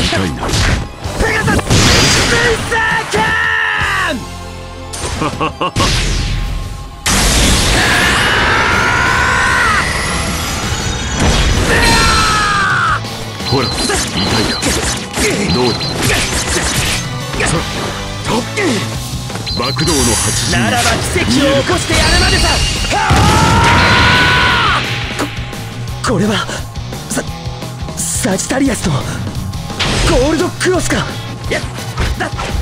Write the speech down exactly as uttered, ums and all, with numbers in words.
痛いな。 ペガサス水星剣。 ほら、痛いか。どうだ。さあ、爆動の八陣。 ならば奇跡を起こしてやるまでさ。ここれはササジタリアスとゴールドクロスか。いやだ